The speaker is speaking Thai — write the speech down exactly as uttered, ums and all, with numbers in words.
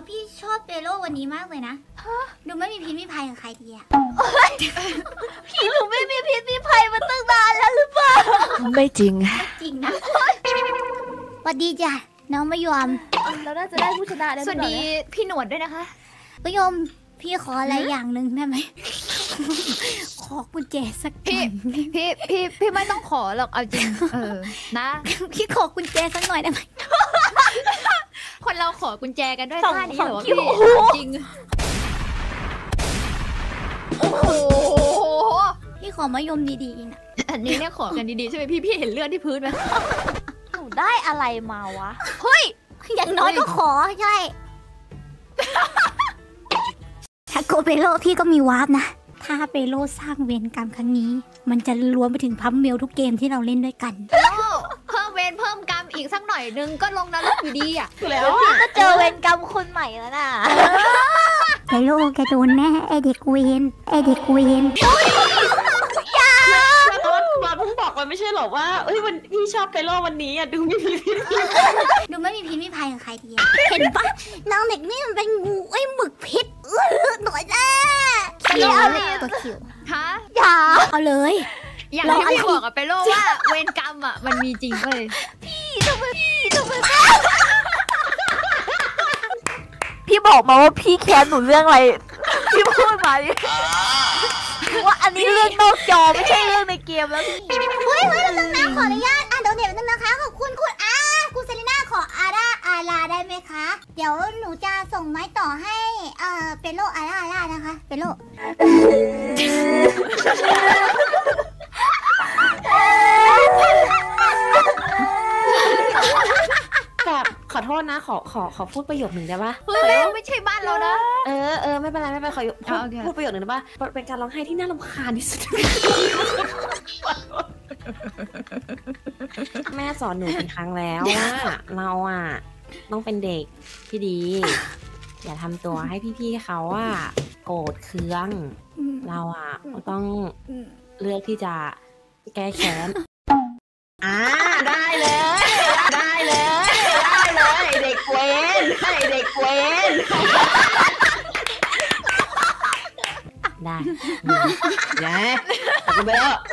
ว่าพี่ชอบเปโลวันนี้มากเลยนะดูไม่มีพิษมีภัยกับใครดีอะพี่หนูไม่มีพิษมีภัยมาตั้งนานแล้วหรือเปล่าไม่จริงจริงนะสวัสดีจ้ะน้องมะยมเราน่าจะได้ผู้ชนะได้สวัสดีพี่หนวดด้วยนะคะมะยมพี่ขออะไรอย่างหนึ่งได้ไหมขอกุญแจสักพี่พี่พี่พี่ไม่ต้องขอหรอกเอาจริงเออนะพี่ขอกุญแจสักหน่อยได้ไหมคนเราขอกุญแจกันด้วยท่านี้เหรอพี่จริงโอ้โหพี่ขอมะยมดีๆนะอันนี้เนี่ยขอกันดีๆใช่ไหมพี่พี่เห็นเลือดที่พื้นไหมหนูได้อะไรมาวะเฮ้ยอย่างน้อยก็ขอใช่ถ้าโกเปโลพี่ก็มีวาร์ปนะถ้าเปโลสร้างเวรกรรมครั้งนี้มันจะรวมไปถึงพัมเมลทุกเกมที่เราเล่นด้วยกันเพิ่มเวรเพิ่มกรรมอีกสักหน่อยนึงก็ลงนรกอยู่ดีอ่ะแล้วพี่ก็เจอเวรกรรมคนใหม่แล้วน่ะเปโลแกโดนแน่ไอเด็กเวรไอเด็กเวรอย่าตอนตอนเพิ่งบอกไปไม่ใช่หรอว่าเอ้ยวันพี่ชอบเปโลวันนี้อ่ะดูไม่มีพิษดูไม่มีพิษมีภัยกับใครทีเห็นปะนางเด็กนี่มันเป็นงูไอ้หมึกพิษหน่อยแน่เขียวตัวเขียวฮะอย่าเอาเลยอย่างที่พี่บอกกับเปโลว่าเวรกรรมอ่ะมันมีจริงเลยพี่ทำไมพี่ทำไมพี่บอกมาว่าพี่แค้นหนูเรื่องอะไรพี่พูดมาดิว่าอันนี้เรื่องนอกจอไม่ใช่เรื่องในเกมแล้วพี่เฮ้ยเฮ้ยเราต้องนะขออนุญาตอ่ะเดี๋ยวเดี๋ยวนึงนะคะขอบคุณคุณอาคุณเซรีน่าขออาร่าอาลาได้ไหมคะเดี๋ยวหนูจะส่งไม้ต่อให้เอ่อเปโลอาร่าอาร่านะคะเปโลแบบขอโทษนะขอขอขอพูดประโยคหนึ่งได้ปะเฮ้ยไม่ใช่บ้านเรานะเออเออไม่เป็นไรไม่เป็นไรขอพูดพูดประโยคหนึ่งได้ปะเป็นการร้องไห้ที่น่ารำคาญที่สุดแม่สอนหนูกี่ครั้งแล้วว่าเราอ่ะต้องเป็นเด็กที่ดีอย่าทำตัวให้พี่ๆเขาอ่ะโกรธเคืองเราอ่ะต้องเลือกที่จะแก้แค้นอ่าได้เลยได้เลยได้เลยเด็กเวนให้เด็กเวนได้ได้ขอบคุณไปแล้ว